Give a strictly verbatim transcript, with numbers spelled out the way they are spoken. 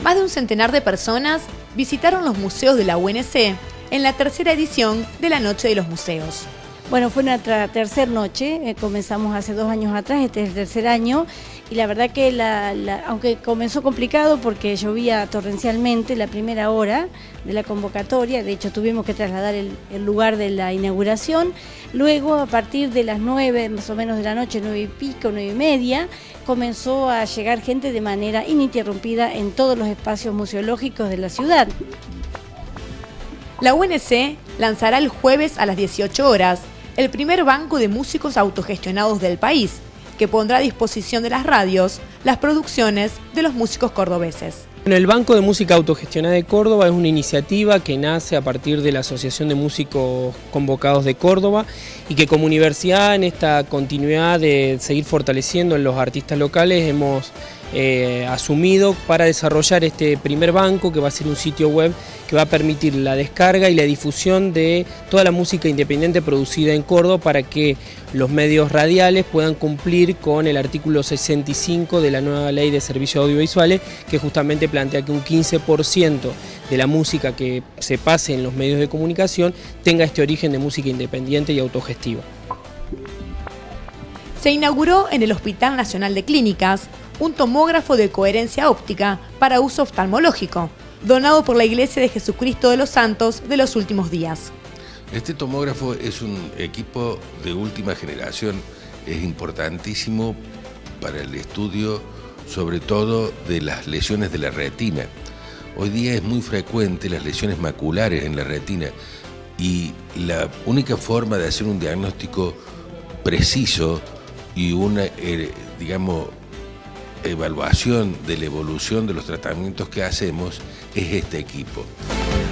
Más de un centenar de personas visitaron los museos de la U N C en la tercera edición de la Noche de los Museos. Bueno, fue nuestra tercera noche, eh, comenzamos hace dos años atrás, este es el tercer año, y la verdad que, la, la, aunque comenzó complicado porque llovía torrencialmente la primera hora de la convocatoria, de hecho tuvimos que trasladar el, el lugar de la inauguración, luego a partir de las nueve más o menos de la noche, nueve y pico, nueve y media, comenzó a llegar gente de manera ininterrumpida en todos los espacios museológicos de la ciudad. La U N C lanzará el jueves a las dieciocho horas el primer banco de músicos autogestionados del país, que pondrá a disposición de las radios las producciones de los músicos cordobeses. Bueno, el Banco de Música Autogestionada de Córdoba es una iniciativa que nace a partir de la Asociación de Músicos Convocados de Córdoba y que como universidad, en esta continuidad de seguir fortaleciendo en los artistas locales, hemos eh, asumido para desarrollar este primer banco, que va a ser un sitio web que va a permitir la descarga y la difusión de toda la música independiente producida en Córdoba para que los medios radiales puedan cumplir con el artículo sesenta y cinco de la nueva ley de servicios audiovisuales, que justamente plantea que un quince por ciento de la música que se pase en los medios de comunicación tenga este origen de música independiente y autogestiva. Se inauguró en el Hospital Nacional de Clínicas un tomógrafo de coherencia óptica para uso oftalmológico, donado por la Iglesia de Jesucristo de los Santos de los Últimos Días. Este tomógrafo es un equipo de última generación, es importantísimo para el estudio, sobre todo de las lesiones de la retina. Hoy día es muy frecuente las lesiones maculares en la retina y la única forma de hacer un diagnóstico preciso y una, eh, digamos, evaluación de la evolución de los tratamientos que hacemos es este equipo.